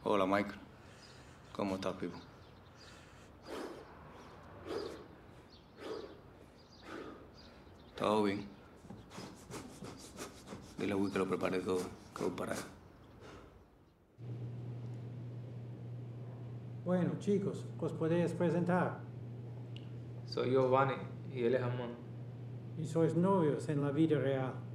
Hola, Michael. ¿Cómo estás, Pipo? Todo bien. Dile a Will que lo prepare todo, que voy para allá. Bueno, chicos, ¿os podéis presentar? Soy Giovanni y él es Amon. Y sois novios en la vida real.